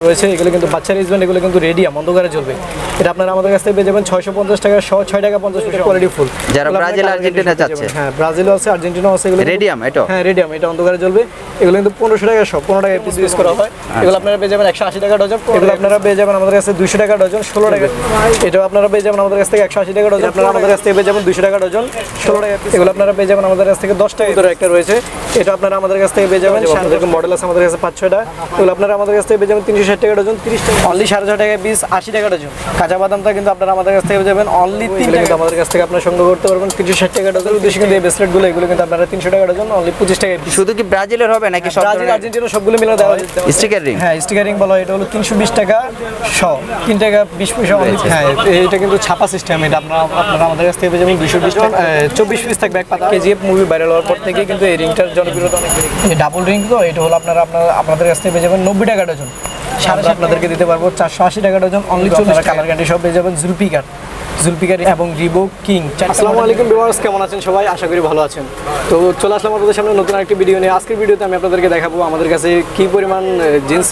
রয়েছে এগুলো কিন্তু বাচ্চার রিজমেন্ট, এগুলো কিন্তু রেডিয়াম অন্ধকারে জ্বলবে। এটা আপনারা আমাদের কাছ থেকে পেয়ে যাবেন 650 টাকা সহ 6 টাকা 50 পয়সা কোয়ালিটি ফুল। যারা ব্রাজিল আর্জেন্টিনা যাচ্ছে, হ্যাঁ ব্রাজিলও আছে আর্জেন্টিনাও আছে, এগুলো রেডিয়াম। এটা হ্যাঁ রেডিয়াম, এটা অন্ধকারে জ্বলবে। এগুলো কিন্তু 1500 টাকা সহ 15 টাকা পিস ইউজ করা হয়। এগুলো আপনারা পেয়ে যাবেন 180 টাকা ডজন। এগুলো আপনারা পেয়ে যাবেন আমাদের কাছে 200 টাকা ডজন 16 টাকা। এটাও আপনারা পেয়ে যাবেন আমাদের কাছ থেকে 180 টাকা ডজন। আপনারা আমাদের কাছ থেকে পেয়ে যাবেন 200 টাকা ডজন 16 টাকা পিস। এগুলো আপনারা পেয়ে যাবেন আমাদের কাছ থেকে 10 টাকা করে একটা রয়েছে। এটা আপনারা আমাদের কাছ থেকে পেয়ে যাবেন, এরকম মডেল আছে আমাদের কাছে 5-6টা। এগুলো আপনারা আমাদের কাছ থেকে পেয়ে যাবেন 360 টাকা ডজন 30 টাকা, অনলি 6.5 টাকা পিস 80 টাকা ডজন। কাঁচা বাদামটা কিন্তু আপনারা আমাদের কাছ থেকে পেয়ে যাবেন অনলি 3 টাকা। আমাদের কাছ থেকে আপনারা সংগ্রহ করতে পারবেন 360 টাকা ডজন। উদ্দেশ্যে কিন্তু এই ব্রেসলেটগুলো এগুলো কিন্তু আপনারা 300 টাকা ডজন অনলি 25 টাকা পিস। শুধু কি ব্রাজিলের হবে নাকি সব ব্রাজিল আর্জেন্টিনা সবগুলো মিলে দেওয়া হয়। স্টিকার রিং, হ্যাঁ স্টিকার রিং বলা হয়। এটা হলো 320 টাকা সহ 3 টাকা 20 পয়সা অনলি। হ্যাঁ এটা কিন্তু ছাপা সিস্টেম। এটা আপনারা আমাদের কাছ থেকে পেয়ে যাবেন 220 টাকা 24 পিস থাকবে এক পাতা। কেজিএফ মুভি ভাইরাল হওয়ার পর থেকে কিন্তু এই রিংটার জনপ্রিয়তা অনেক বেড়ে গেছে। এই ডাবল রিং তো এটা হলো আপনাদের কাছ থেকে পেয়ে যাবেন 90 টাকা ডজন। সারা আপনাদেরকে দিতে পারবো 480 টাকা ডজন অনলি 40 টাকা। কালার গ্যারান্টি সব পেয়ে যাবেন জুলপিকার এবং রিবক কিং। আসসালামু আলাইকুম ভিউয়ার্স, কেমন আছেন সবাই? আশা করি ভালো আছেন। তো চলে আসলাম আপনাদের সামনে নতুন আরেকটি ভিডিও নিয়ে। আজকের ভিডিওতে আমি আপনাদেরকে দেখাবো আমাদের কাছে কী পরিমাণ জিন্স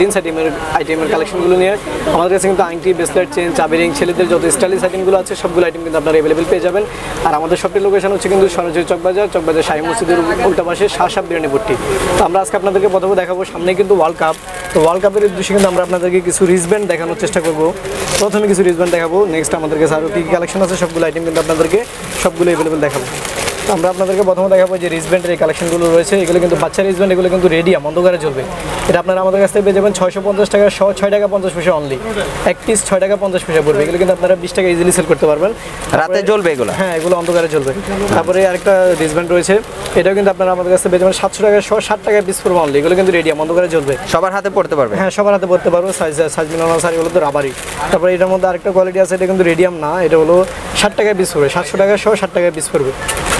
আইটেমের কালেকশনগুলো নিয়ে। আমাদের কাছে কিন্তু আংটি, ব্রেসলেট, চেন, চাবি রিং, ছেলেদের যত স্টাইলিশ আইটেমগুলো আছে সবগুলো আইটেম কিন্তু আপনারা অ্যাভেলেবেল পেয়ে যাবেন। আর আমাদের শপটির লোকেশন হচ্ছে কিন্তু সরাসরি চকবাজার শাহী মসজিদের উল্টা পাশে শাহ বিরিয়ানিপট্টি। তো আমরা আজকে আপনাদেরকে প্রথমে দেখাবো, সামনে কিন্তু ওয়ার্ল্ড কাপ। তো ওয়ার্ল্ড কাপের উদ্দেশ্যে কিন্তু আমরা আপনাদেরকে কিছু রিস্টব্যান্ড দেখানোর চেষ্টা করবো। প্রথমে কিছু রিস্টব্যান্ড দেখাবো, নেক্সট আমাদের কাছে আরও কী কী কালেকশন আছে সবগুলো আইটেম কিন্তু আপনাদেরকে সবগুলো অ্যাভেলেবেল দেখাবো। আমরা আপনাদেরকে প্রথমে দেখাবো যে রিস্টব্যান্ডের এই কালেকশনগুলো রয়েছে। এগুলো কিন্তু বাচ্চার রিস্টব্যান্ড, এগুলো কিন্তু রেডিয়াম অন্ধকারে জ্বলবে। এটা আপনারা আমাদের কাছ থেকে পেয়ে যাবেন 650 টাকা সহ 6 টাকা 50 পয়সা অনলি। এক পিস 6 টাকা 50 পয়সা পড়বে। এগুলো কিন্তু আপনারা 20 টাকা ইজিলি সেল করতে পারবেন। রাতে জ্বলবে এগুলো, হ্যাঁ এগুলো অন্ধকারে জ্বলবে। তারপরে আরেকটা রিস্টব্যান্ড রয়েছে, এটাও কিন্তু আপনারা আমাদের কাছে পেয়ে যাবেন 700 টাকা সহ 60 টাকা পিস পড়বে অনলি। এগুলো কিন্তু রেডিয়াম অন্ধকারে জ্বলবে, সবার হাতে পড়তে পারবে। হ্যাঁ সবার হাতে পড়তে পারবো। সাইজ মিলানো আছে, এগুলো তো রাবারই। তারপরে এটার মধ্যে আরেকটা কোয়ালিটি আছে, এটা কিন্তু রেডিয়াম না, এটা হলো 60 টাকা পিস পড়বে। 700 টাকা সহ 60 টাকা পিস পড়বে।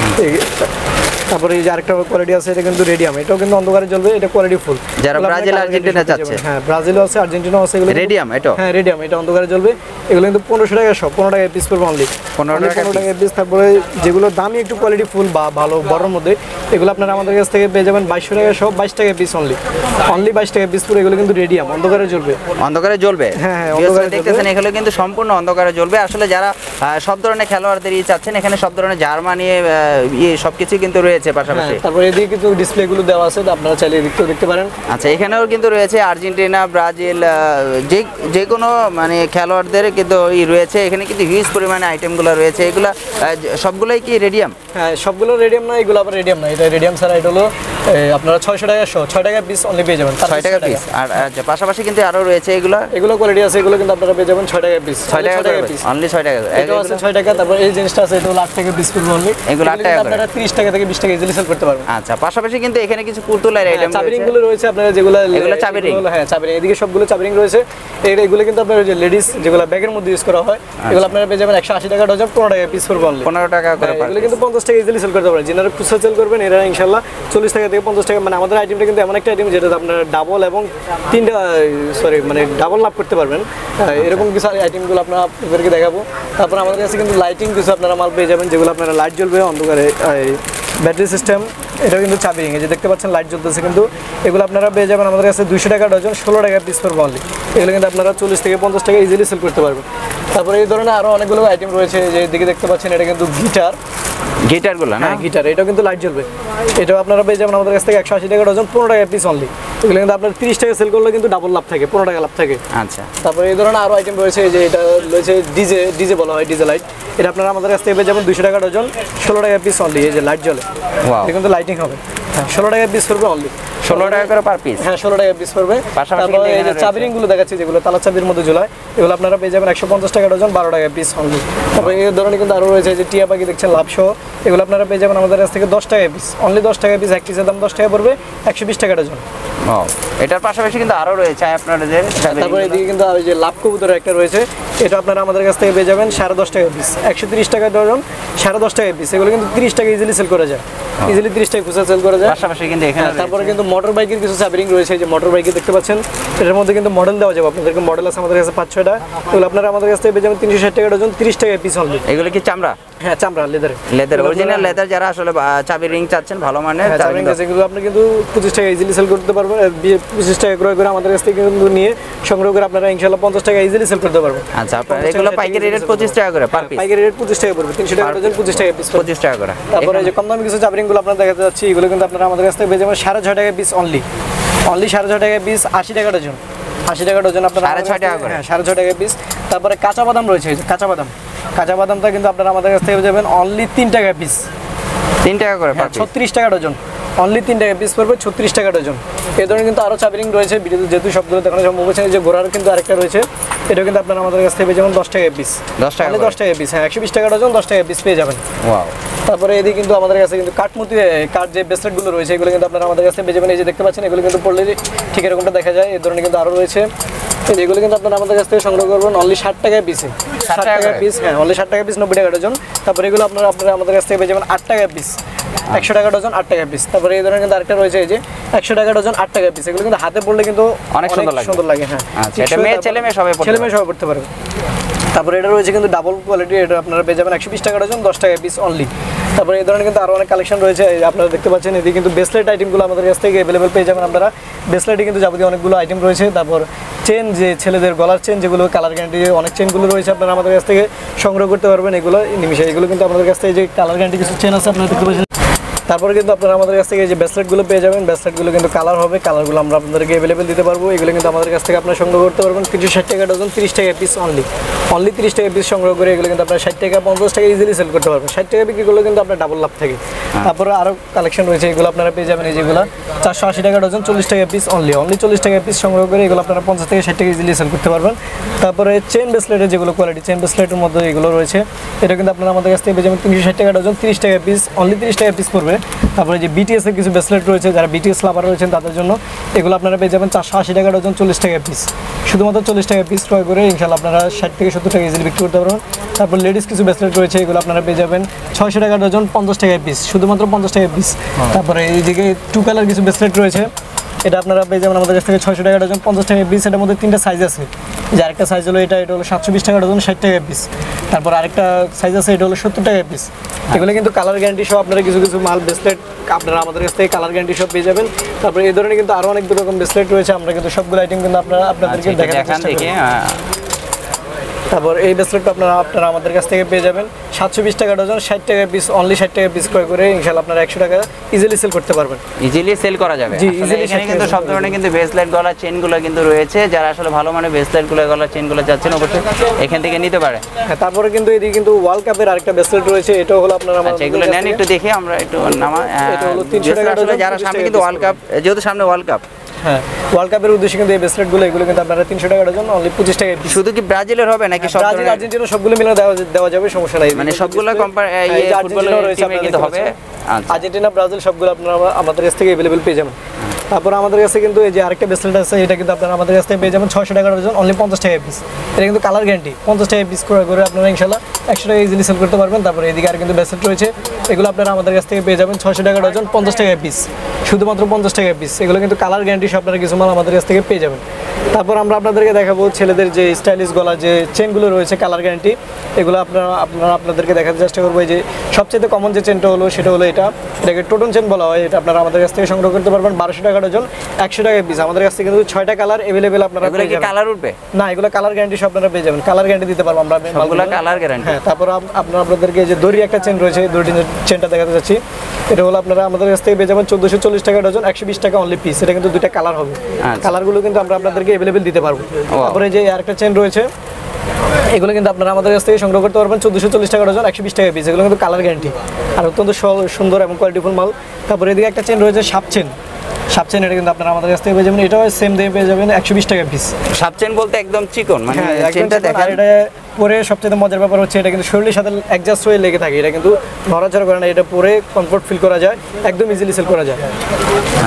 তারপরে এই যে আরেকটা কোয়ালিটি আছে, এটা কিন্তু রেডিয়াম, এটাও কিন্তু অন্ধকারে জ্বলবে। এটা কোয়ালিটি ফুল। যারা ব্রাজিল আর্জেন্টিনা যাচ্ছে, হ্যাঁ ব্রাজিলও আছে আর্জেন্টিনাও আছে, এগুলো রেডিয়াম। এটা হ্যাঁ রেডিয়াম, এটা অন্ধকারে জ্বলবে। এগুলো কিন্তু 1500 টাকা সব 15 টাকা পিস পড়বে অনলি 15 টাকা পিস। তারপরে যেগুলো দামি একটু কোয়ালিটি ফুল বা ভালো বড়র মধ্যে, এগুলো আপনারা আমাদের কাছ থেকে পেয়ে যাবেন 2200 টাকা সব 22 টাকা পিস অনলি 22 টাকা পিস পড়ে। এগুলো কিন্তু রেডিয়াম অন্ধকারে জ্বলবে, অন্ধকারে জ্বলবে। হ্যাঁ অন্ধকারে দেখতেছেন এগুলো কিন্তু সম্পূর্ণ অন্ধকারে জ্বলবে। আসলে যারা সব ধরনের খেলোয়াড়দের চাচ্ছেন, এখানে সব ধরনের জার্মানি সবকিছু কিন্তু রয়েছে পাশাপাশি। তারপরে এদিকে কিন্তু ডিসপ্লেগুলো দেওয়া আছে, আপনারা চাইলে এদিকেও দেখতে পারেন। আচ্ছা, এখানেও কিন্তু রয়েছে আর্জেন্টিনা, ব্রাজিল, যে কোনো মানে খেলোয়াড়দের কিন্তু রয়েছে। এখানে কিন্তু হিউজ পরিমাণে আইটেমগুলো রয়েছে। এগুলো সবগুলোই কি রেডিয়াম? হ্যাঁ সবগুলো রেডিয়াম না, এগুলো আবার রেডিয়াম না। এটা রেডিয়াম ছাড়া এটা হলো আপনারা 600 টাকা 6 টাকা পিস অনলি পেয়ে যাবেন, 6 টাকা পিস। আর পাশাপাশি কিন্তু আরও রয়েছে এগুলো কোয়ালিটি আছে, এগুলো কিন্তু আপনারা পেয়ে যাবেন 6 টাকা পিস, 6 টাকা পিস অনলি 6 টাকা। এটা আছে 6 টাকা। তারপর এই জিনিসটা আছে, এটা হলো 8 টাকা পিস পড়বে অনলি। এগুলো 8 টাকা আপনারা 30 টাকা থেকে 20 টাকা ইজিলি সেল করতে পারবেন। আচ্ছা, পাশাপাশি কিন্তু এখানে কিছু পুতুলের আইটেম, চাবি রিংগুলো রয়েছে আপনারা, যেগুলো চাবি রিং। হ্যাঁ চাবি রিং, এদিকে সবগুলো চাবি রিং রয়েছে। এগুলো কিন্তু আপনারা যে লেডিস যেগুলো ব্যাগের মধ্যে ইউজ করা হয়, এগুলো আপনারা পেয়ে যাবেন 180 টাকা ডজন 15 টাকা পিস পড়বে অনলি 15 টাকা করে। এগুলো কিন্তু 50 টাকা ইজিলি সেল করতে পারবেন। যারা খুচরা সেল করবেন এরা ইনশাআল্লাহ 40 টাকা থেকে 50 টাকা। মানে আমাদের আইটেমটা কিন্তু এমন একটা আইটেম যেটা আপনারা ডাবল এবং ডাবল লাভ করতে পারবেন। এরকম কিছু আইটেমগুলো আপনাদেরকে দেখাবো। তারপর আমাদের কাছে কিন্তু লাইটিং কিছু আপনারা মাল পেয়ে যাবেন, যেগুলো আপনারা লাইট জ্বলবে অন্ধকারে। ব্যাটারি সিস্টেম, এটাও কিন্তু চাবি রিং, এই যে দেখতে পাচ্ছেন লাইট জ্বলতেছে কিন্তু। এগুলো আপনারা পেয়ে যাবেন আমাদের কাছে 200 টাকা ডজন 16 টাকা পিস পড়বে অনলি। এগুলো কিন্তু আপনারা 40 থেকে 50 টাকা ইজিলি সেল করতে পারবেন। তারপরে এই ধরনের আরও অনেকগুলো আইটেম রয়েছে, যে দিকে দেখতে পাচ্ছেন এটা কিন্তু গিটারগুলো না, গিটার, এটাও কিন্তু লাইট জ্বলবে। এটাও আপনারা পেয়ে যাবেন আমাদের কাছ থেকে 180 টাকা ডজন 15 টাকা পিস অনলি। এগুলো কিন্তু আপনার 30 টাকা সেল করলে কিন্তু ডাবল লাভ থাকে, 15 টাকা লাভ থাকে। আচ্ছা, তারপরে এই ধরনের আরও আইটেম রয়েছে, যে এটা রয়েছে ডিজে বলা হয়, ডিজে লাইট। এটা আপনারা আমাদের কাছ থেকে পেয়ে যাবেন 200 টাকা ডজন 16 টাকা পিস অনলি। এই যে লাইট জ্বলে, এটা কিন্তু লাইটিং হবে। হ্যাঁ 16 টাকা পিস পড়বে অনলি, 16 টাকা করে পার পিস। হ্যাঁ 16 টাকা পিস পড়বে। তারপরে এই যে চাবি রিংগুলো দেখাচ্ছি, যেগুলো তালা চাবির মধ্যে ঝুলায়, এগুলো আপনারা পেয়ে যাবেন 150 টাকা ডজন 12 টাকা পিস অনলি। তারপরে এই ধরনের কিন্তু আরও রয়েছে, যে টিয়া পাখি দেখছেন লাভসহ, এগুলো আপনারা পেয়ে যাবেন আমাদের কাছ থেকে 10 টাকা পিস অনলি। 10 টাকা পিস, এক পিসের দাম 10 টাকা পড়বে, 120 টাকা ডজন। এটার পাশাপাশি কিন্তু আরও রয়েছে আপনাদের। তারপরে এদিকে কিন্তু ওই যে লাভ কবুতর একটা রয়েছে, এটা আপনারা আমাদের কাছ থেকে পেয়ে যাবেন 10.5 টাকা পিস, 130 টাকা ডজন 10.5 টাকা পিস। এগুলো কিন্তু 30 টাকা ইজিলি সেল করা যায়। ইজিলি 30 টাকা খুচরা সেল করা যায়। পাশাপাশি কিন্তু এখানে তারপরে কিন্তু মোটর বাইকের কিছু চাবি রিং রয়েছে, এই যে মোটর বাইকে দেখতে পাচ্ছেন, এটার মধ্যে কিন্তু মডেল দেওয়া যাবে আপনাদেরকে। মডেল আছে আমাদের কাছে 5-6টা, এগুলো আপনারা আমাদের কাছ থেকে পেয়ে যাবেন 360 টাকা ডজন, 30 টাকা পিস অনলি। এগুলো কি চামড়া? হ্যাঁ চামড়া, লেদার অরিজিনাল লেদার। যারা আসলে চাবি রিং চাচ্ছেন ভালো মানের চাবি রিং আছে, এগুলো আপনি কিন্তু 25 টাকা ইজিলি সেল করতে পারবেন। 25 টাকা ক্রয় করে আমাদের কাছ থেকে কিন্তু নিয়ে সংগ্রহ করে আপনারা ইনশাআল্লাহ 50 টাকা ইজিলি সেল করতে পারবেন। আচ্ছা, আপনারা এগুলো পাইকারি রেট 25 টাকা করে পার পিস। পাইকারি রেট 25 টাকা পড়বে, 300 টাকা ডজন, 25 টাকা পিস, 25 টাকা করে। তারপরে এই যে কম দামি কিছু চাবি রিংগুলো আপনারা দেখাতে যাচ্ছি, এগুলো কিন্তু আপনারা আমাদের কাছ থেকে পেয়ে যাবেন 6.5 টাকা পিস অনলি। 6.5 টাকা পিস, 80 টাকা ডজন। 80 টাকা ডজন আপনারা 6.5 টাকা করে। হ্যাঁ 6.5 টাকা পিস। তারপরে কাঁচা বাদাম রয়েছে, কাঁচা বাদামটা কিন্তু আপনারা আমাদের কাছ থেকে পেয়ে যাবেন অনলি 3 টাকা পিস। 3 টাকা করে পার পিস, 36 টাকা ডজন। অনলি 3 টাকা পিস পড়বে, 36 টাকা ডজন। এই ধরনের কিন্তু আরও চাবি রিং রয়েছে, ভিডিওতে যেহেতু সবগুলো দেখানো সম্ভব হচ্ছে। যে ঘোড়ার কিন্তু আরেকটা রয়েছে, এটাও কিন্তু আপনারা আমাদের কাছ থেকে পেয়ে যাবেন 10 টাকা পিস। 10 টাকা পিস, হ্যাঁ 120 টাকা ডজন, 10 টাকা পিস পেয়ে যাবেন। ওয়াও। তারপরে এদিকে কিন্তু আমাদের কাছে কিন্তু কাঠ যে ব্রেসলেটগুলো রয়েছে, এগুলো কিন্তু আপনারা আমাদের কাছে পেয়ে যাবেন। এই যে দেখতে পাচ্ছেন, এগুলো কিন্তু পড়লে ঠিক এরকমটা দেখা যায়। এই ধরনের কিন্তু আরও রয়েছে, এগুলো কিন্তু আপনারা আমাদের কাছ থেকে সংগ্রহ করবেন অনলি 60 টাকা পিসে। 60 টাকা পিস, হ্যাঁ অনলি 60 টাকা পিস, 90 টাকা ডজন। তারপরে এগুলো আপনারা আমাদের কাছ থেকে পেয়ে যাবেন 8 টাকা পিস, 100 টাকা ডজন, 8 টাকা পিস। তারপরে এই ধরনের কিন্তু আরেকটা রয়েছে, এই যে 100 টাকা ডজন, 8 টাকা পিস। এগুলো কিন্তু হাতে পড়লে কিন্তু অনেক সুন্দর লাগে। হ্যাঁ আচ্ছা, এটা মেয়ে ছেলে মেয়ে সবাই পড়তে পারবে। তারপরে এটা রয়েছে কিন্তু ডাবল কোয়ালিটি, এটা আপনারা পেয়ে যাবেন 120 টাকা ডজন, 10 টাকা পিস অনলি। তারপরে এই ধরনের কিন্তু আরও অনেক কালেকশন রয়েছে, আপনারা দেখতে পাচ্ছেন। এদিকে কিন্তু ব্রেসলেট আইটেমগুলো আমাদের কাছ থেকে অ্যাভেলেবেল পেয়ে যাবেন আপনারা। ব্রেসলেটে কিন্তু যাবতীয় অনেকগুলো আইটেম রয়েছে। তারপর চেন, যে ছেলেদের গলার চেন, যেগুলো কালার গ্যারান্টি অনেক চেনগুলো রয়েছে, আপনারা আমাদের কাছ থেকে সংগ্রহ করতে পারবেন এগুলো নিমিশে। এগুলো কিন্তু আমাদের কাছ থেকে যে কালার গ্যারান্টি কিছু চেন আছে আপনারা দেখতে পাচ্ছেন। তারপরে কিন্তু আপনারা আমাদের কাছ থেকে যে ব্রেসলেটগুলো পেয়ে যাবেন, ব্রেসলেটগুলো কিন্তু কালার হবে, কালারগুলো আমরা আপনাদেরকে অ্যাভেলেবেল দিতে পারবো। এগুলো কিন্তু আমাদের কাছ থেকে আপনারা সংগ্রহ করতে পারবেন 360 টাকা ডজন, 30 টাকা পিস অনলি। 30 টাকা পিস সংগ্রহ করে এগুলো কিন্তু আপনারা 60 টাকা 50 টাকা ইজিলি সেল করতে পারবেন। 60 টাকা বিক্রি করলে কিন্তু আপনার ডাবল লাভ থাকে। তারপরে আরও কালেকশন রয়েছে, এগুলো আপনারা পেয়ে যাবেন এই যেগুলো 480 টাকা ডজন, 40 টাকা পিস অনলি। 40 টাকা পিস সংগ্রহ করে এগুলো আপনারা 50 থেকে 60 টাকা ইজিলি সেল করতে পারবেন। তারপরে চেন ব্রেসলেটের যেগুলো কোয়ালিটি, চেন ব্রেসলেটের মধ্যে এগুলো রয়েছে, এটা কিন্তু আপনারা আমাদের কাছ থেকে পেয়ে যাবেন 360 টাকা ডজন, 30 টাকা পিস অনলি, 30 টাকা পিস পড়বে। তারপরে যে বিটিএস এর কিছু ব্রেসলেট রয়েছে, যারা বিটিএস লাভার রয়েছেন তাদের জন্য এগুলো আপনারা পেয়ে যাবেন 480 টাকা ডজন, 40 টাকা পিস। শুধুমাত্র 40 টাকা পিস ক্রয় করে ইনশাআল্লাহ আপনারা 60 থেকে 70 টাকা ইজিলি বিক্রি করতে পারবেন। তারপর লেডিস কিছু ব্রেসলেট রয়েছে, এগুলো আপনারা পেয়ে যাবেন 600 টাকা ডজন, 50 টাকা পিস, শুধুমাত্র 50 টাকা পিস। তারপরে এইদিকে 2 কালার কিছু ব্রেসলেট রয়েছে, এটা আপনারা পেয়ে যাবেন আমাদের কাছ থেকে 600 টাকা ডজন, 50 টাকা পিস। এটার মধ্যে 3টা সাইজ আছে, যে আরেকটা সাইজ হলো এটা হলো 720 টাকা ডজন, 60 টাকা পিস। তারপর আরেকটা সাইজ আছে, এটা হলো 70 টাকা পিস। এগুলো কিন্তু কালার গ্যারান্টি সহ আপনারা কিছু মাল ব্রেসলেট আপনারা আমাদের কাছ থেকে কালার গ্যারান্টি সব পেয়ে যাবেন। তারপরে এই ধরনের কিন্তু আরও অনেক রকম ব্রেসলেট রয়েছে, আমরা কিন্তু সবগুলো আইটেম কিন্তু আপনাদেরকে দেখানোর চেষ্টা করি। তারপর এই ব্রেসলেটটা আপনারা আমাদের কাছ থেকে পেয়ে যাবেন 720 টাকা ডজন, 60 টাকা পিস অনলি। 60 টাকা পিস ক্রয় করে ইনশাআল্লাহ আপনারা 100 টাকা ইজিলি সেল করতে পারবেন। ইজিলি সেল করা যাবে। জি, ইজিলি। এখানে কিন্তু সব ধরনের কিন্তু ব্রেসলেট, গলার চেনগুলো কিন্তু রয়েছে। যারা আসলে ভালো মানের ব্রেসলেটগুলো, গলার চেনগুলো চাচ্ছেন অবশ্যই এখান থেকে নিতে পারে। হ্যাঁ, তারপরে কিন্তু এদিকে কিন্তু ওয়ার্ল্ড কাপের আরেকটা ব্রেসলেট রয়েছে, এটাও হলো আপনারা আচ্ছা, এগুলো নেন একটু দেখি আমরা একটু নামা। এটা হলো 300 টাকা আসলে যারা সামনে কিন্তু ওয়ার্ল্ড কাপ, যেহেতু সামনে ওয়ার্ল্ড কাপ, হ্যাঁ ওয়ার্ল্ড কাপের উদ্দেশ্যে কিন্তু এই ব্রেসলেটগুলো এগুলো কিন্তু আপনারা 300 টাকা ডজন, অনলি 25 টাকা পিস। শুধু কি ব্রাজিলের হবে নাকি সব ব্রাজিল, আর্জেন্টিনা সবগুলো মিলে দেওয়া যাবে, সমস্যা নাই। মানে সবগুলো ফুটবলের টিমে কিন্তু হবে। আর্জেন্টিনা, ব্রাজিল সবগুলো আপনারা আমাদের কাছ থেকে অ্যাভেলেবেল পেয়ে যাবেন। তারপর আমাদের কাছে কিন্তু এই যে আরেকটা ব্রেসলেট আছে, এটা কিন্তু আপনারা আমাদের কাছ থেকে পেয়ে যাবেন 600 টাকা ডজন, অনলি 50 টাকা পিস। এটা কিন্তু কালার গ্যারান্টি, 50 টাকা পিস করে আপনারা ইনশাআল্লাহ 100 টাকা ইজিলি সেল করতে পারবেন। তারপরে এদিকে আর কিন্তু ব্রেসলেট রয়েছে, এগুলো আপনারা আমাদের কাছ থেকে পেয়ে যাবেন 600 টাকা ডজন, 50 টাকা পিস, শুধুমাত্র 50 টাকা পিস। এগুলো কিন্তু কালার গ্যারান্টি সব, আপনারা কিছু মাল আমাদের কাছ থেকে পেয়ে যাবেন। তারপর আমরা আপনাদেরকে দেখাবো ছেলেদের যে স্টাইলিশ গলা যে চেনগুলো রয়েছে কালার গ্যারান্টি, এগুলো আপনাদেরকে দেখাতে চেষ্টা করবো। এই যে সবচেয়ে কমন যে চেনটা হলো সেটা হলো এটাকে টোটন চেন বলা হয়। এটা আপনারা আমাদের কাছ থেকে সংগ্রহ করতে পারবেন 1200 টাকা ডজন, 100 টাকা পিস। আমাদের কাছ থেকে কিন্তু 6টা কালার অ্যাভেলেবেল আপনারা পেয়ে যাবেন। কালার উঠবে না, এগুলো কালার গ্যারান্টি সব আপনারা পেয়ে যাবেন, কালার গ্যারান্টি দিতে পারবো আমরা সবগুলো কালার গ্যারান্টি। হ্যাঁ, তারপর আপনাদেরকে যে দড়ি একটা চেন রয়েছে, দড়ি চেনটা দেখাতে যাচ্ছি। এটা হলো আপনারা আমাদের কাছ থেকে পেয়ে যাবেন 1440 টাকা ডজন, 120 টাকা অনলি পিস। এটা কিন্তু 2টা কালার হবে, কালারগুলো কিন্তু আমরা আপনাদেরকে অ্যাভেলেবেল দিতে পারবো। তারপরে যে আরেকটা চেন রয়েছে, এগুলো কিন্তু আপনারা আমাদের কাছ থেকে সংগ্রহ করতে পারবেন 1440 টাকা ডজন, 120 টাকা পিস। এগুলো কিন্তু কালার গ্যারান্টি আর অত্যন্ত সুন্দর এবং কোয়ালিটিফুল মাল। তারপরে এদিকে একটা চেন রয়েছে সাপ চেন, এটা কিন্তু আপনারা আমাদের কাছ থেকে পেয়ে যাবেন, এটাও সেম দামে পেয়ে যাবেন 120 টাকা পিস। সাপ চেন বলতে একদম চিকন, মানে চেনটা দেখেন। এটা পরে সবচেয়ে মজার ব্যাপার হচ্ছে এটা কিন্তু শরীরের সাথে অ্যাডজাস্ট হয়ে লেগে থাকে, এটা কিন্তু নড়াচড়া করে না, এটা পরে কমফোর্ট ফিল করা যায়, একদম ইজিলি সেল করা যায়। আচ্ছা,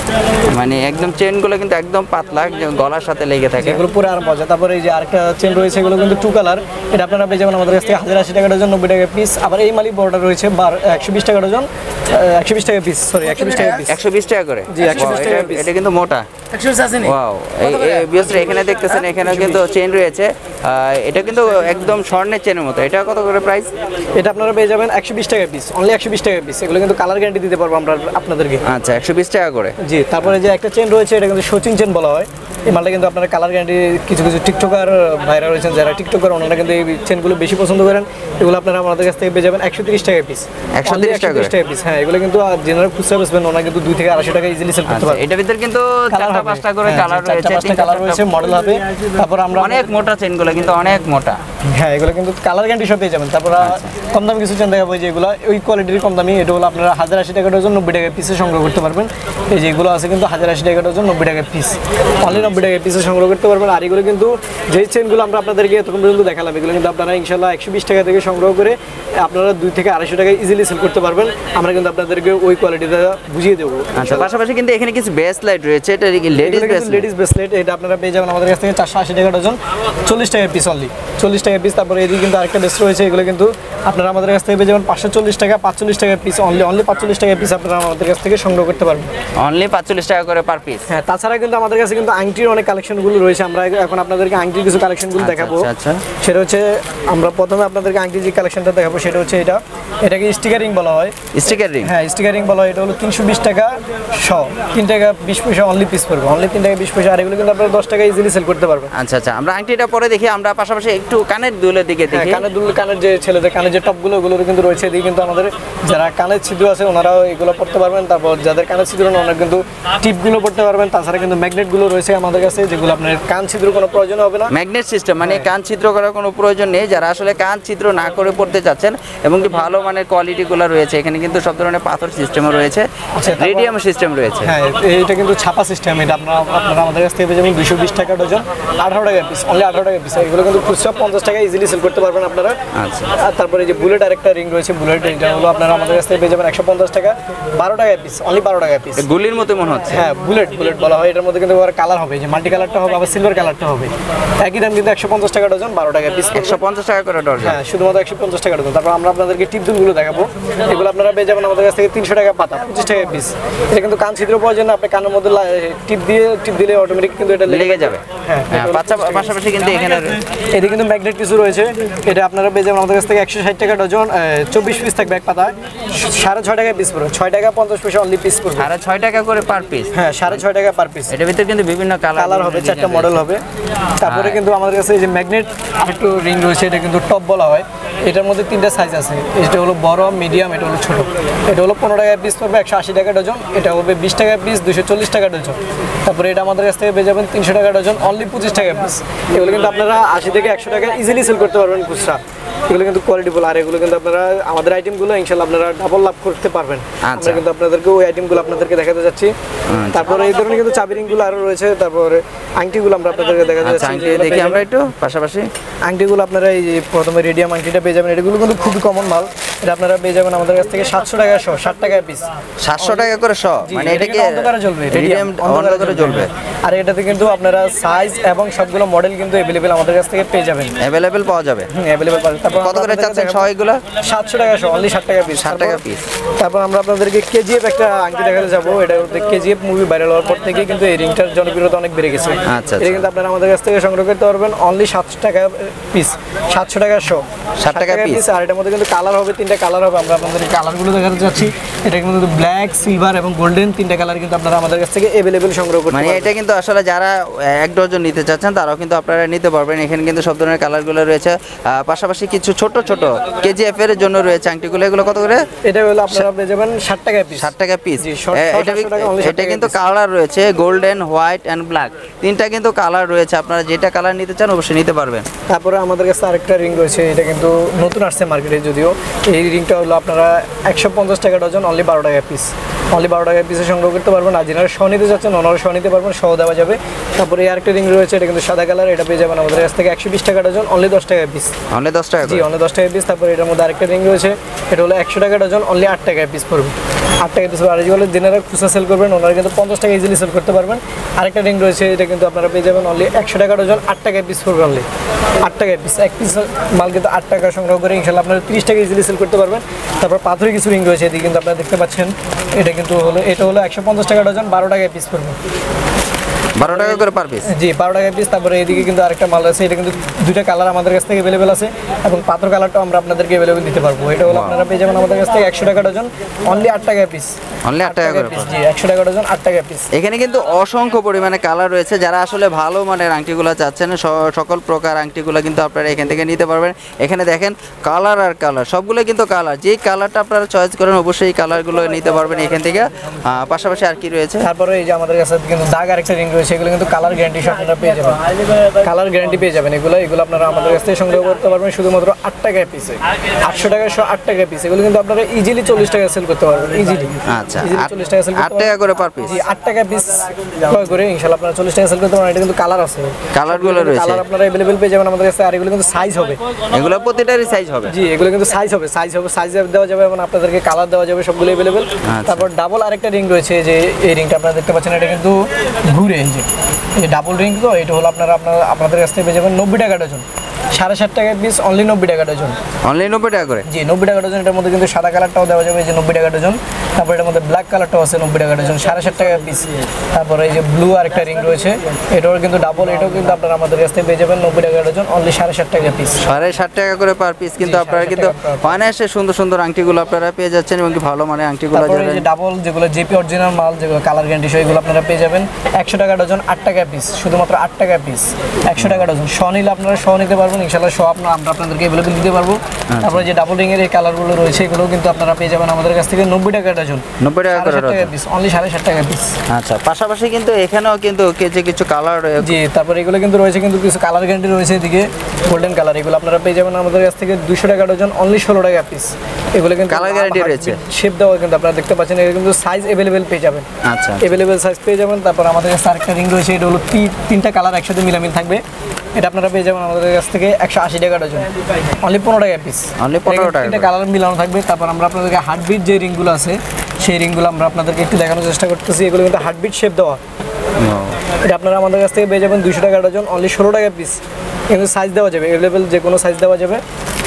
মানে একদম চেনগুলো কিন্তু একদম পাতলা, গলার সাথে লেগে থাকে, এগুলো পুরো আর মজা। তারপরে এই যে আরেকটা চেন রয়েছে, এগুলো কিন্তু 2 কালার, এটা আপনারা পেয়ে যাবেন আমাদের কাছ থেকে 1080 টাকা ডজন, 90 টাকা পিস। আবার এই মালি বর্ডার রয়েছে 120 টাকা ডজন, 120 টাকা পিস, সরি 120 টাকা পিস, 120 টাকা করে। জি 120 টাকা পিস। এটা কিন্তু মোটা, 120 আছে নি। ওয়াও, এই বিয়সরা এখানে দেখতেছেন, এখানে কিন্তু চেন রয়েছে, এটা কিন্তু একদম স্বর্ণের চেনের মতো। এটা কত করে প্রাইস? এটা আপনারা পেয়ে যাবেন 120 টাকা পিস, অনলি 120 টাকা পিস। এগুলো কিন্তু কালার গ্যারান্টি দিতে পারবো আমরা আপনাদেরকে। আচ্ছা, 120 টাকা করে। জি, তারপরে যে একটা চেন রয়েছে, এটা কিন্তু সচিন চেন বলা হয়। এই মালটা কিন্তু আপনারা কালার গ্যারান্টি, কিছু কিছু টিকটকার ভাইরা রয়েছেন যারা টিকটকার, ওনারা কিন্তু এই চেনগুলো বেশি পছন্দ করেন। এগুলো আপনারা আমাদের কাছ থেকে পেয়ে যাবেন 130 টাকা পিস, 130 টাকা পিস। হ্যাঁ, এগুলো কিন্তু জেনারেল খুচরা বেচবেন, ওনারা কিন্তু 2 থেকে 250 টাকা ইজিলি সেল করতে পারবেন। এটার ভিতর কিন্তু 4-5টা করে কালার রয়েছে, 4-5টা কালার রয়েছে, মডেল হবে। তারপর আমরা অনেক মোটা চেনগুলো কিন্তু অনেক মোটা। হ্যাঁ, এগুলো কিন্তু কালার গ্যারান্টি সব পেয়ে যাবেন। তারপর কম দামি কিছু চেন দেখাবো, যে এগুলো ওই কোয়ালিটির কম দামি, এটা হলো আপনারা 1080 টাকা ডজন, 90 টাকা পিসে সংগ্রহ করতে পারবেন। এই যে এগুলো আছে কিন্তু 1080 টাকা ডজন, 90 টাকা পিস, অনলি 90 টাকা পিসে সংগ্রহ করতে পারবেন। আর এগুলো কিন্তু যেই চেনগুলো আমরা আপনাদেরকে এতক্ষণ পর্যন্ত দেখালাম, এগুলো কিন্তু আপনারা ইনশাল্লাহ 120 টাকা থেকে সংগ্রহ করে আপনারা 2 থেকে 250 টাকা ইজিলি সেল করতে পারবেন। আমরা কিন্তু আপনাদেরকে ওই কোয়ালিটিটা বুঝিয়ে দেবো। আচ্ছা, পাশাপাশি কিন্তু এখানে কিছু ব্রেসলেট রয়েছে, এটা লেডিস ব্রেসলেট, এটা আপনারা পেয়ে যাবেন আমাদের কাছ থেকে 480 টাকা ডজন, 40 টাকা পিস, অনলি 40 টাকা পিস। তারপরে এদিকে কিন্তু আরেকটা বেস রয়েছে, এগুলো কিন্তু আপনারা আমাদের কাছ থেকে পেয়ে যাবেন 540 টাকা, 45 টাকা পিস, অনলি 45 টাকা পিস আপনারা আমাদের কাছ থেকে সংগ্রহ করতে পারবেন, অনলি 45 টাকা করে পার পিস। হ্যাঁ, তাছাড়া কিন্তু আমাদের কাছে কিন্তু আংটির অনেক কালেকশনগুলো রয়েছে। আমরা এখন আপনাদেরকে আংটির কিছু কালেকশনগুলো দেখাবো। সেটা হচ্ছে, আমরা প্রথমে আপনাদেরকে আংটির যে কালেকশনটা দেখাবো সেটা হচ্ছে এটাকে স্টিকার রিং বলা হয়। Sticker ring? হ্যাঁ, স্টিকার রিং বলা হয়। এটা হলো 320 টাকা শ, 3 টাকা 20 পয়সা অনলি পিস পড়বে, অনলি 3 টাকা 20 পয়সা। আর এগুলো কিন্তু আপনারা 10 টাকা ইজিলি সেল করতে পারবেন। আচ্ছা আচ্ছা, আমরা আংটিটা পরে দেখি, আমরা পাশাপাশি একটু কানের দুলের দিকে দেখি। কানের দুল, কানের যে ছেলেদের কানের যে টপগুলো, ওগুলো কিন্তু রয়েছে। এদিকে কিন্তু আমাদের যারা কানের ছিদ্র আছে ওনারাও এগুলো পড়তে পারবেন। তারপর যাদের কানের ছিদ্র না, ওনারা কিন্তু টিপগুলো পড়তে পারবেন। তাছাড়া কিন্তু ম্যাগনেটগুলো রয়েছে আমাদের কাছে, যেগুলো আপনার কান ছিদ্র কোনো প্রয়োজন হবে না। ম্যাগনেট সিস্টেম, মানে কান ছিদ্র করার কোনো প্রয়োজন নেই। যারা আসলে কান ছিদ্র না করে পড়তে চাচ্ছেন এবং কি ভালো মানের কোয়ালিটিগুলো রয়েছে, এখানে কিন্তু সব ধরনের পাথর সিস্টেমও রয়েছে, রেডিয়াম সিস্টেম রয়েছে। হ্যাঁ, এটা কিন্তু ছাপা সিস্টেম। এটা আপনারা আমাদের কাছ থেকে পেয়ে যাবেন 220 টাকা ডজন, 18 টাকা পিস, অনলি 18 টাকা পিস। এগুলো কিন্তু খুচরা 50 টাকা ইজিলি সেল করতে পারবেন আপনারা। আচ্ছা, আর তারপরে যে বুলেট আরেকটা রিং রয়েছে, বুলেট রিংটা হলো আপনারা আমাদের কাছ থেকে পেয়ে যাবেন 150 টাকা, 12 টাকা পিস, অনলি 12 টাকা পিস। গুলির মতো মনে হচ্ছে। হ্যাঁ, বুলেট বলা হয়। এটার মধ্যে কিন্তু কালার হবে, যে মাল্টি কালারটা হবে, আবার সিলভার কালারটা হবে। একই দাম কিন্তু 150 টাকা ডজন, 12 টাকা পিস, 150 টাকা করে ডজন। হ্যাঁ, শুধুমাত্র 150 টাকা ডজন। তারপর আমরা আপনাদেরকে টিপ দুলগুলো দেখাবো। এগুলো আপনারা পেয়ে যাবেন আমাদের কাছ থেকে 300 টাকা পাতা, 25 টাকা পিস। এটা কিন্তু কান ছিদ্র প্রয়োজন না, আপনি কানের মধ্যে টিপ দিলে অটোমেটিক কিন্তু এটা লেগে যাবে। হ্যাঁ, পাশাপাশি কিন্তু এখানে এদিকে কিন্তু ম্যাগনেট কিছু রয়েছে। এটা আপনারা পেয়ে যাবেন আমাদের কাছ থেকে 160 টাকা ডজন, 24 পিস থাকবে এক পাতা, 6.5 টাকা পিস পড়বে, 6 টাকা 50 পয়সা অনলি পিস পড়বে, 6.5 টাকা করে পার পিস। হ্যাঁ, 6.5 টাকা পার পিস। এটার ভিতরে কিন্তু বিভিন্ন কালার হবে, 4টা মডেল হবে। তারপরে কিন্তু আমাদের কাছে এই যে ম্যাগনেট আরেকটু রিং রয়েছে, এটা কিন্তু টপ বলা হয়। এটার মধ্যে 3টা সাইজ আছে, এটা হলো বড়, মিডিয়াম, এটা হলো ছোট। এটা হলো 15 টাকা পিস পড়বে, 180 টাকা ডজন। এটা হবে 20 টাকা পিস, 240 টাকা ডজন। তারপরে এটা আমাদের কাছ থেকে পেয়ে যাবেন 300 টাকা ডজন, অনলি 25 টাকা পিস। এগুলো কিন্তু আপনারা 80 থেকে 100 টাকা ইজিলি সেল করতে পারবেন খুচরা। এগুলো কিন্তু কোয়ালিটিফুল। আর এগুলো কিন্তু আপনারা আমাদের আইটেমগুলো ইনশাআল্লাহ আপনারা ডাবল লাভ করতে পারবেন। আমরা কিন্তু আপনাদেরকে ওই আইটেমগুলো আপনাদেরকে দেখাতে যাচ্ছি। তারপরে এই ধরনের কিন্তু চাবি রিংগুলো আরও রয়েছে। তারপরে আংটিগুলো আমরা আপনাদেরকে দেখাতে যাচ্ছি। আংটি দেখি আমরা একটু পাশাপাশি। আংটিগুলো আপনারা এই যে প্রথমে রেডিয়াম আংটিটা পেয়ে যাবেন। এগুলো কিন্তু খুবই কমন মাল। এটা আপনারা পেয়ে যাবেন আমাদের কাছ থেকে 700 টাকা শ, 60 টাকা পিস। 700 টাকা করে শ, মানে এটা কি অন্ধকারে জ্বলবে, রেডিয়াম অন্ধকারে জ্বলবে। আর এটাতে কিন্তু আপনারা সাইজ এবং সবগুলো মডেল কিন্তু अवेलेबल আমাদের কাছ থেকে পেয়ে যাবেন। अवेलेबल পাওয়া যাবে? अवेलेबल পাবেন। তারপর কত করে চাচ্ছেন শ এগুলো? 700 টাকা শ, অনলি 60 টাকা পিস, 60 টাকা পিস। তারপর আমরা আপনাদেরকে কেজিএফ একটা আংটি দেখাতে যাব। এটা কেজিএফ মুভি ভাইরাল হওয়ার পর থেকে কিন্তু এই রিংটার জনপ্রিয়তা অনেক বেড়ে গেছে। আচ্ছা, এটা কিন্তু আপনারা আমাদের কাছ থেকে সংগ্রহ করতে পারবেন অনলি 700 টাকা পিস, 700 টাকা শ, 60 টাকা পিস। আর এটার মধ্যে কিন্তু কালার হবে, 3টা কালার হবে। আমরা আপনাদের কালারগুলো দেখাতে যাচ্ছি। এটা কিন্তু ব্ল্যাক, সিলভার এবং গোল্ডেন, 3টা কালার কিন্তু আপনারা আমাদের কাছ থেকে अवेलेबल সংগ্রহ করতে পারবেন। মানে এটা কিন্তু আসলে যারা 1 ডজন নিতে চাচ্ছেন তারাও কিন্তু আপনারা নিতে পারবেন। এখানে কিন্তু সব ধরনের কালারগুলো রয়েছে। পাশাপাশি কিছু ছোট ছোট কেজিএফ এর জন্য রয়েছে আংটিগুলো। এগুলো কত করে? এটা হলো আপনারা পেয়ে যাবেন 60 টাকা পিস, 60 টাকা পিস। এটা কিন্তু কালার রয়েছে গোল্ডেন, হোয়াইট এন্ড ব্ল্যাক, 3টা কিন্তু কালার রয়েছে। আপনারা যেটা কালার নিতে চান অবশ্যই নিতে পারবেন। তারপরে আমাদের কাছে আরেকটা রিং রয়েছে। এটা কিন্তু নতুন আসছে মার্কেটে, যদিও এই রিংটা হলো আপনারা 150 টাকা ডজন, অনলি 12 টাকা পিস। অনলি 12 টাকা পিসে সংগ্রহ করতে পারবেন। আর যারা শ নিতে যাচ্ছেন ওনারা শ নিতে পারবেন, শ দেওয়া যাবে। তারপরে এই আরেকটা রিং রয়েছে, এটা কিন্তু সাদা কালার, এটা পেয়ে যাবেন আমাদের কাছ থেকে 120 টাকা ডজন, অনলি 10 টাকা পিস। অনলি 10 টাকা? জি, অনলি 10 টাকা পিস। তারপরে এটার মধ্যে আরেকটা রিং রয়েছে, এটা হলো 100 টাকা ডজন, অনলি 8 টাকা পিস পড়বে, 8 টাকা পিস। আর যেগুলো দিনারা খুচরা সেল করবেন ওনারা কিন্তু 50 টাকা ইজিলি সেল করতে পারবেন। আরেকটা রিং রয়েছে, এটা কিন্তু আপনারা পেয়ে যাবেন অনলি 100 টাকা ডজন, 8 টাকা পিস পড়বে, অনলি 8 টাকা পিস। এক পিস মাল কিন্তু 8 টাকা সংগ্রহ করে ইনশাআল্লাহ আপনারা 30 টাকা ইজিলি সেল করতে পারবেন। তারপর পাথরের কিছু রিং রয়েছে, এদিকে কিন্তু আপনারা দেখতে পাচ্ছেন, এটা হলো 150 টাকা ডজন, 12 টাকা পিস পড়বে, 12 টাকা করে পার পিস? জি, 12 টাকা পিস। তারপরে এদিকে কিন্তু আরেকটা মাল আছে, এটা কিন্তু দুইটা কালার আমাদের কাছ থেকে अवेलेबल আছে এবং পাথর কালারটাও আমরা আপনাদেরকে अवेलेबल দিতে পারবো। এটা হলো আপনারা পেয়ে যাবেন আমাদের কাছ থেকে 100 টাকা ডজন, অনলি 8 টাকা পিস। অনলি 8 টাকা করে পিস? জি, 100 টাকা ডজন, 8 টাকা পিস। এখানে কিন্তু অসংখ্য পরিমাণে কালার রয়েছে, যারা আসলে ভালো মানের আংটিগুলো চাচ্ছেন সকল প্রকার আংটিগুলো কিন্তু আপনারা এখান থেকে নিতে পারবেন। এখানে দেখেন কালার আর কালার, সবগুলো কিন্তু কালার, যেই কালারটা আপনারা চয়েস করেন অবশ্যই এই কালারগুলো নিতে পারবেন এখান থেকে। পাশাপাশি আর কি রয়েছে? তারপরে এই যে আমাদের কাছে কিন্তু দাগ আরেকটা রিং রয়েছে, এগুলো কিন্তু কালার গ্যারান্টি সহ আপনারা পেয়ে যাবেন, কালার গ্যারান্টি পেয়ে যাবেন। এগুলো আপনারা আমাদের কাছ থেকে সংগ্রহ করতে পারবেন শুধুমাত্র 8 টাকা পিসে, 800 টাকা সহ 8 টাকা পিস। এগুলো কিন্তু আপনারা ইজিলি 40 টাকা সেল করতে পারবেন, ইজিলি। আচ্ছা, 40 টাকা সেল 8 টাকা করে পার পিস? জি, 8 টাকা পিস ক্রয় করে ইনশাআল্লাহ আপনারা 40 টাকা সেল করতে পারবেন। এটা কিন্তু কালার আছে, কালারগুলো রয়েছে, কালার আপনারা अवेलेबल পেয়ে যাবেন আমাদের কাছে। আর এগুলো কিন্তু সাইজ হবে, এগুলো প্রতিটারই সাইজ হবে? জি, এগুলো কিন্তু সাইজ হবে, সাইজ দেওয়া যাবে এবং আপনাদেরকে কালার দেওয়া যাবে, সবগুলো अवेलेबल। তারপর ডাবল আরেকটা রিং রয়েছে, যে এই রিংটা আপনারা দেখতে পাচ্ছেন, এটা কিন্তু ঘুরে, এই ডাবল রিং তো, এটা হলো আপনাদের কাছ থেকে পেয়ে যাবেন 90 টাকা ডজন, 7.5 টাকা পিস, অনলি 90 টাকা ডজন, অনলি 90 টাকা করে? জি, 90 টাকা ডজন। এটার মধ্যে কিন্তু সাদা কালারটাও দেওয়া যাবে, এই যে 90 টাকা ডজন। তারপর এটার মধ্যে ব্ল্যাক কালারটাও আছে 90 টাকা ডজন, 7.5 টাকা পিস। তারপরে এই যে ব্লু আরেকটা রিং রয়েছে, এটাও কিন্তু ডাবল, এটাও কিন্তু আপনারা আমাদের কাছ থেকে পেয়ে যাবেন 90 টাকা ডজন, অনলি 7.5 টাকা পিস, 7.5 টাকা করে পার পিস। কিন্তু আপনারা কিন্তু অনায়াসে সুন্দর সুন্দর আংটিগুলো আপনারা পেয়ে যাচ্ছেন এবং কি ভালো মানের আংটিগুলো। তারপরে এই যে ডাবল যেগুলো জেপি অরিজিনাল মাল, যেগুলো কালার গ্যারান্টি সহ, এগুলো আপনারা পেয়ে যাবেন 100 টাকা ডজন, 8 টাকা পিস, শুধুমাত্র 8 টাকা পিস, 100 টাকা ডজন। শ নিলে আপনারা শ নিতে পারবেন ইনশাআল্লাহ, শ আমরা আপনাদেরকে अवेलेबल দিতে পারবো। তারপরে যে ডাবল রিং এর এই কালারগুলো রয়েছে, এগুলো কিন্তু আপনারা পেয়ে যাবেন আমাদের কাছ থেকে 90 টাকা ডজন, 90 টাকা করে পিস, অনলি 7.5 টাকা পিস। আচ্ছা, পাশাপাশি কিন্তু এখানেও কিন্তু কিছু কালার রয়েছে। জি, তারপরে এগুলো কিন্তু রয়েছে, কিন্তু কিছু কালার গ্যারান্টি রয়েছে, এদিকে গোল্ডেন কালার, এগুলো আপনারা পেয়ে যাবেন আমাদের কাছ থেকে 200 টাকা ডজন, অনলি 16 টাকা পিস। এগুলো কিন্তু কালার গ্যারান্টি রয়েছে, শেপ দেওয়া কিন্তু আপনারা দেখতে পাচ্ছেন, এর কিন্তু সাইজ अवेलेबल পেয়ে যাবেন। আচ্ছা, अवेलेबल সাইজ পেয়ে যাবেন। তারপর আমাদের কাছে আরেকটা রিং রয়েছে, এটা হলো তিনটা কালার একসাথে মিলামিল থাকবে, এটা আপনারা পেয়ে যাবেন আমাদের কাছ থেকে 180 টাকা ডজন, অনলি 15 টাকা পিস, অনলি 15 টাকা। তিনটা কালার মিলানো থাকবে। তারপর আমরা আপনাদেরকে হার্টবিট যে রিংগুলো আছে, সেই রিংগুলো আমরা আপনাদেরকে একটু দেখানোর চেষ্টা করতেছি। এগুলো কিন্তু হার্টবিট শেপ দেওয়া, এটা আপনারা আমাদের কাছ থেকে পেয়ে যাবেন 200 টাকা ডজন, অনলি 16 টাকা পিস। কিন্তু সাইজ দেওয়া যাবে, अवेलेबल যে কোনো সাইজ দেওয়া যাবে।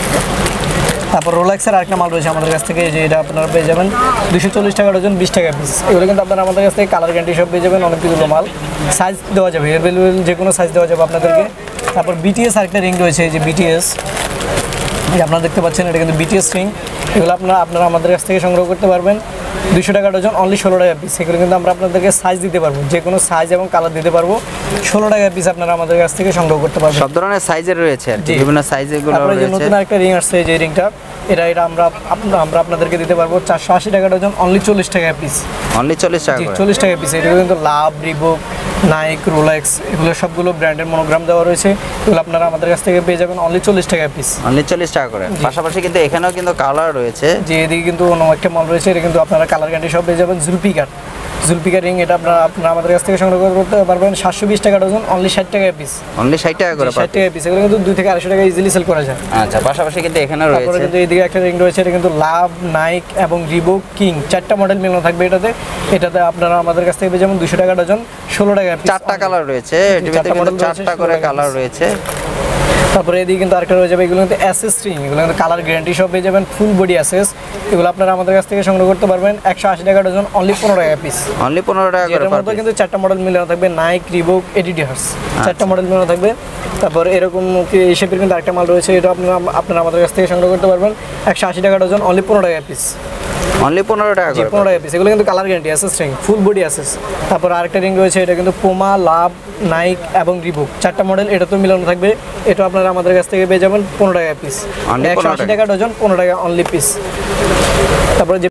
তারপর রোলেক্সের আরেকটা মাল রয়েছে আমাদের কাছ থেকে, যে এটা আপনারা পেয়ে যাবেন 240 টাকা ডজন, 20 টাকা পিস। এগুলো কিন্তু আপনারা আমাদের কাছ থেকে কালার গ্যারান্টি সব পেয়ে যাবেন, অনেকগুলো মাল, সাইজ দেওয়া যাবে, अवेलेबल যে কোনো সাইজ দেওয়া যাবে আপনাদেরকে। তারপর বিটিএস আরেকটা রিং রয়েছে, এই যে বিটিএস, এই আপনারা দেখতে পাচ্ছেন, এটা কিন্তু বিটিএস রিং। এগুলো আপনারা আমাদের কাছ থেকে সংগ্রহ করতে পারবেন 200 টাকা ডজন, অনলি 16 টাকা পিস। এগুলো কিন্তু আমরা আপনাদেরকে সাইজ দিতে পারবো, যে কোনো সাইজ এবং কালার দিতে পারবো, 16 টাকা পিস আপনারা আমাদের কাছ থেকে সংগ্রহ করতে পারবেন। সব ধরনের সাইজের রয়েছে, বিভিন্ন সাইজের গুলো রয়েছে। নতুন আরেকটা রিং আসছে, যে রিংটা, এটা আমরা আপনাদেরকে দিতে পারবো 480 টাকা ডজন, অনলি 40 টাকা পিস, অনলি 40 টাকা, 40 টাকা পিস। এটা কিন্তু লাভ, রিবক, নাইক, রোলেক্স, এগুলো সবগুলো ব্র্যান্ডের মনোগ্রাম দেওয়া রয়েছে, এগুলো আপনারা আমাদের কাছ থেকে পেয়ে যাবেন অনলি 40 টাকা পিস, অনলি 40 টাকা করে। পাশাপাশি কিন্তু এখানেও কিন্তু কালার রয়েছে, যে এদিকে কিন্তু অন্য একটা মাল রয়েছে, এটা কিন্তু আপনারা কালার গ্যারান্টি সব পেয়ে যাবেন। জুলপিকার রিং, এটা আপনারা আমাদের কাছ থেকে সংগ্রহ করতে পারবেন 720 টাকা ডজন, অনলি 60 টাকা পিস, অনলি 60 টাকা করে, 60 টাকা পিস। এগুলো কিন্তু 2 থেকে 250 টাকা ইজিলি সেল করা যায়। আচ্ছা, পাশাপাশি কিন্তু এখানে রয়েছে, তারপরে কিন্তু এইদিকে একটা রিং রয়েছে, এটা কিন্তু লাভ, নাইক এবং রিবক, কিং, 4টা মডেল মিলানো থাকবে এটাতে আপনারা আমাদের কাছ থেকে পেয়ে যাবেন 200 টাকা ডজন, 16 টাকা পিস। 4টা কালার রয়েছে, এটিতে কিন্তু 4টা করে কালার রয়েছে। তারপরে এদিকে কিন্তু আরেকটা রয়ে যাবে, এগুলো কিন্তু অ্যাসেস রিং, এগুলো কিন্তু কালার গ্যারান্টি সব পেয়ে যাবেন, ফুল বডি অ্যাসেস। এগুলো আপনারা আমাদের কাছ থেকে সংগ্রহ করতে পারবেন 180 টাকা ডজন, অনলি 15 টাকা পিস, অনলি 15 টাকা করে। এর মধ্যে কিন্তু 4টা মডেল মিলানো থাকবে, নাইক, রিবক, এডিডাস, 4টা মডেল মিলানো থাকবে। তারপর এরকম এই শেপের কিন্তু আরেকটা মাল রয়েছে, এটা আপনারা আমাদের কাছ থেকে সংগ্রহ করতে পারবেন 180 টাকা ডজন, অনলি 15 টাকা পিস, অনলি 15 টাকা করে, 15 টাকা পিস। এগুলো কিন্তু কালার গ্যারান্টি অ্যাসেস রিং, ফুল বডি অ্যাসেস। তারপর আরেকটা রিং রয়েছে, এটা কিন্তু পোমা, লাভ, নাইক এবং রিবক, 4টা মডেল এটা তো মিলানো থাকবে। এটা আপনারা আমাদের কাছ থেকে পেয়ে যাবেন 15 টাকা পিস, 180 টাকা ডজন, 15 টাকা অনলি পিস। তারপরে